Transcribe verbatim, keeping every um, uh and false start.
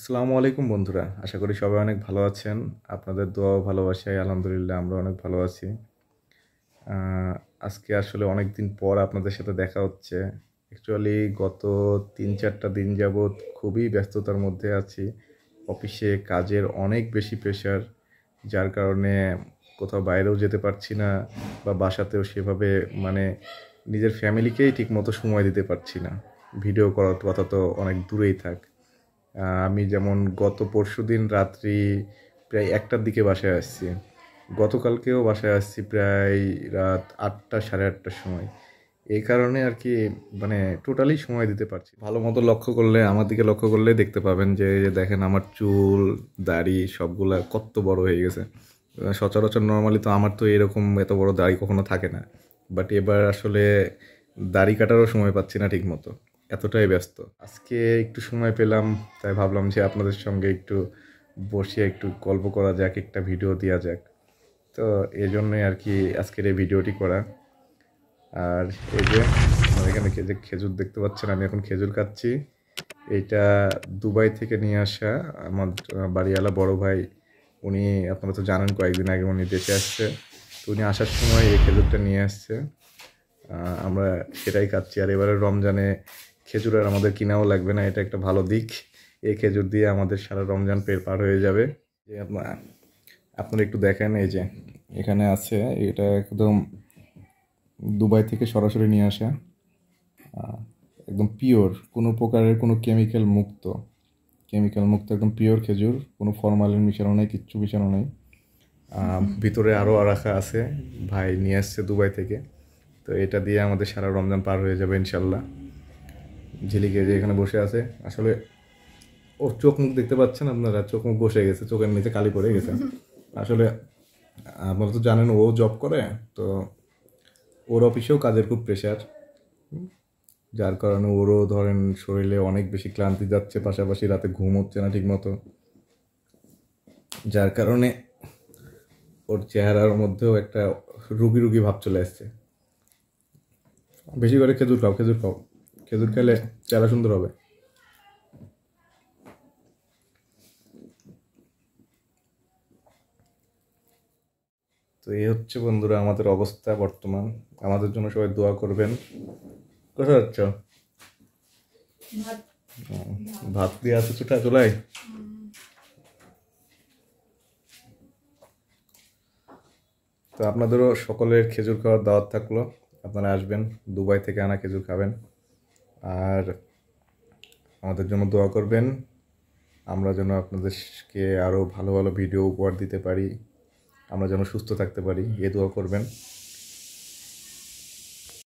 আসসালামু আলাইকুম বন্ধুরা, আশা করি সবাই অনেক ভালো আছেন। আপনাদের দোয়া ও ভালোবাসায় আলহামদুলিল্লাহ আমরা অনেক ভালো আছি। আহ, আজকে আসলে অনেক দিন পর আপনাদের সাথে দেখা হচ্ছে। অ্যাকচুয়ালি গত তিন চারটা দিন যাবৎ খুবই ব্যস্ততার মধ্যে আছি। অফিসে কাজের অনেক বেশি প্রেশার, যার কারণে কোথাও বাইরেও যেতে পারছি না, বা বাসাতেও সেভাবে মানে নিজের ফ্যামিলিকেই ঠিকমতো সময় দিতে পারছি না। ভিডিও করার কথা তো অনেক দূরেই থাক। আহ, আমি যেমন গত পরশুদিন রাত্রি প্রায় একটার দিকে বাসায় আসছি। গতকালকেও বাসায় আসছি প্রায় রাত আটটা সাড়ে আটটার সময়। এই কারণে আর কি মানে টোটালি সময় দিতে পারছি। ভালো মতো লক্ষ্য করলে, আমার দিকে লক্ষ্য করলে দেখতে পাবেন যে এই যে দেখেন আমার চুল দাড়ি সবগুলা কত বড় হয়ে গেছে। আহ, সচরাচর নর্মালি তো আমার তো এরকম এত বড় দাড়ি কখনো থাকে না। বাট এবার আসলে দাড়ি কাটারও সময় পাচ্ছি না ঠিক মতো, এতটাই ব্যস্ত। আজকে একটু সময় পেলাম, তাই ভাবলাম যে আপনাদের সঙ্গে একটু বসে একটু গল্প করা যাক, একটা ভিডিও দেওয়া যাক। তো এই জন্যই আর কি আজকের এই ভিডিওটি করা। আর এই যে আমার এখানে যে খেজুর দেখতে পাচ্ছেন, আমি এখন খেজুর খাচ্ছি। এইটা দুবাই থেকে নিয়ে আসা আমার বাড়িওয়ালা বড় ভাই। উনি, আপনারা তো জানেন, কয়েকদিন আগে উনি দেশে আসছে। তো উনি আসার সময় এই খেজুরটা নিয়ে আসছে। আহ, আমরা সেটাই খাচ্ছি। আর এবারে রমজানে খেজুর আর আমাদের কিনাও লাগবে না, এটা একটা ভালো দিক। এই খেজুর দিয়ে আমাদের সারা রমজান পের পার হয়ে যাবে। যে আপনার আপনারা একটু দেখেন, এই যে এখানে আছে, এটা একদম দুবাই থেকে সরাসরি নিয়ে আসা, আহ, একদম পিওর, কোনো প্রকারের কোনো কেমিক্যাল মুক্ত, কেমিক্যাল মুক্ত একদম পিওর খেজুর, কোনো ফরমালিন মিশানো নেই, কিচ্ছু মিশানো নেই। আহ, ভিতরে আরও রাখা আছে, ভাই নিয়ে আসছে দুবাই থেকে। তো এটা দিয়ে আমাদের সারা রমজান পার হয়ে যাবে ইনশাল্লাহ। ঝিলিকে যে এখানে বসে আছে, আসলে ওর চোখ মুখ দেখতে পাচ্ছেন আপনারা, চোখ মুখ বসে গেছে, চোখের নিচে কালি পড়ে গেছে। আসলে আপনারা তো জানেন ও জব করে, তো ওর অফিসেও কাজের খুব প্রেশার, যার কারণে ওরও ধরেন শরীরে অনেক বেশি ক্লান্তি যাচ্ছে, পাশাপাশি রাতে ঘুম হচ্ছে না ঠিক মতো, যার কারণে ওর চেহারার মধ্যেও একটা রুগী রুগী ভাব চলে আসছে। বেশি করে খেজুর খাও, খেজুর খাও, খেজুর খেলে চেহারা সুন্দর হবে। তো এই হচ্ছে বন্ধুরা আমাদের অবস্থা বর্তমান। আমাদের জন্য সবাই দোয়া করবেন। কোথায় যাচ্ছ? হুম, ভাত দিয়ে আছে চুটা চুলাই। তো আপনাদেরও সকলের খেজুর খাওয়ার দাওয়াত থাকলো, আপনারা আসবেন, দুবাই থেকে আনা খেজুর খাবেন। আর আমাদের জন্য দোয়া করবেন, আমরা যেন আপনাদেরকে আরও ভালো ভালো ভিডিও উপহার দিতে পারি, আমরা যেন সুস্থ থাকতে পারি, এ দোয়া করবেন।